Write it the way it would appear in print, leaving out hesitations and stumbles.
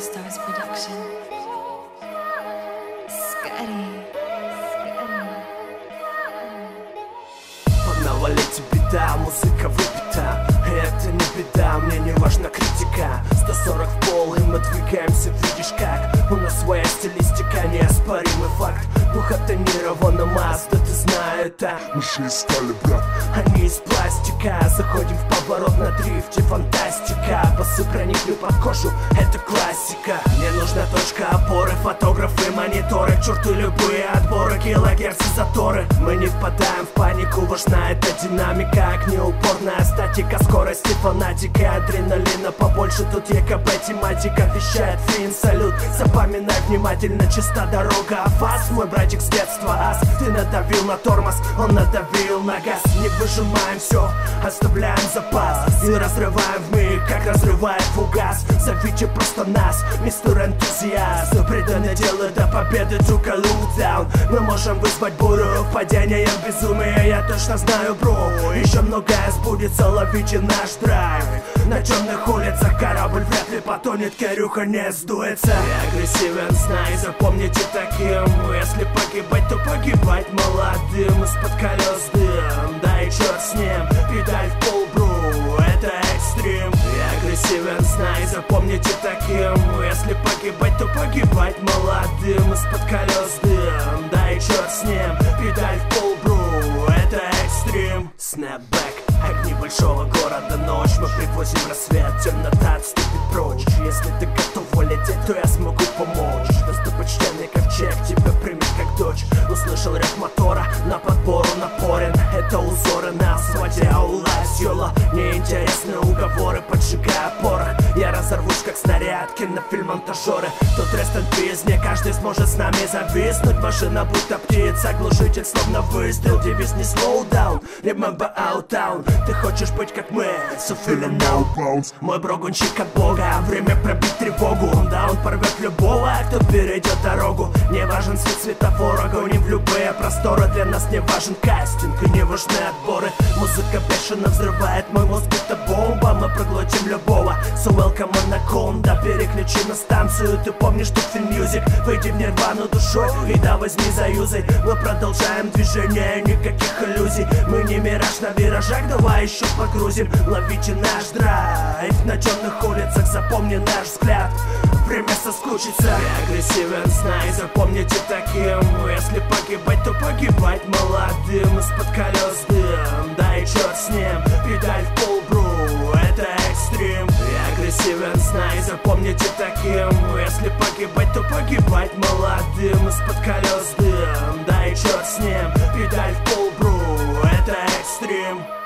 Stars Production. Scary. Погнала лети беда, музыка выпита. Это не беда, мне не важна критика. 140 в пол, и мы двигаемся, видишь как. У нас своя стилистика, неоспоримый факт. Двухтонированная Мазда, ты знаешь это. Мы же из стали, брат. Они из пластика, заходим в поворот на дрифте, фантастика. Басы проникли под кожу, это классика. Мне нужна точка опоры, фотографы, мониторы. К черту любые отборы, килогерцы, заторы. Мы не впадаем в панику, важна эта динамика. Огнеупорная статика, скорости фанатика. Адреналина побольше, тут ЕКБ тематика. Вещает Фин, салют, запоминай внимательно. Чиста дорога, фас, мой братик с детства ас. Ты надавил на тормоз, он надавил на газ. Не выжимаем все, оставляем запас. И разрываем в миг, как разрывает фугас. Зовите просто нас, мистер энтузиаст. Преданное дело до победы, только лутдаун. Мы можем вызвать бурю, падением безумия. Я точно знаю, бро, еще многое сбудется, ловите наш драйв. На темных улицах корабль вряд ли потонет, корюха не сдуется. Я агрессивен, знай, запомните таким. Если погибать, то погибать молодым. Из-под колес дым, да и черт с ним. Педаль в пол, бру, это экстрим. Я агрессивен, знай, запомните таким. Если погибать, то погибать молодым. Из-под колес дым, да и черт с ним. Педаль в пол, бру, это экстрим. Снэпбэк, огни большого города, ночь. Мы привозим рассвет, темнота отступит прочь. Если ты готова лететь, то я смогу помочь. Достопочтенный ковчег тебя примет как дочь. Услышал рев мотора, на подбору напорен. Это узоры на асфальте, аула, сёла. Неинтересны уговоры, поджигая порох. Я разорвусь как снаряд, кинофильм-монтажеры. Тут rest in peace, не каждый сможет с нами зависнуть. Машина будто птица, глушитель словно выстрел. Девиз не slow down, remember out town. Ты хочешь быть как мы, so feeling no bounce. Мой бро гонщик от бога, время пробить тревогу. Да, он порвет любого, кто перейдет дорогу. Не важен свет светофора, гоним в любые просторы. Для нас не важен кастинг и не важны отборы. Музыка бешено взрывает мой мозг, будто бомба. Мы проглотим любого, so welcome Anaconda. Переключи на станцию, ты помнишь тут фильм-мьюзик. Выйди в нирвану душой и да возьми заюзай. Мы продолжаем движение, никаких иллюзий. Мы не мираж на виражах, давай еще погрузим. Ловите наш драйв на темных улицах, запомни наш взгляд. Время соскучиться. Я агрессивен, знай, запомните таким. Если погибать, то погибать молодым. Из-под колес дым, да и черт с ним. Педаль в пол, бру, это экстрим. Я агрессивен, знай, запомните таким. Если погибать, то погибать молодым. Из-под колес дым, да и черт с ним. Педаль в пол, бру, это экстрим.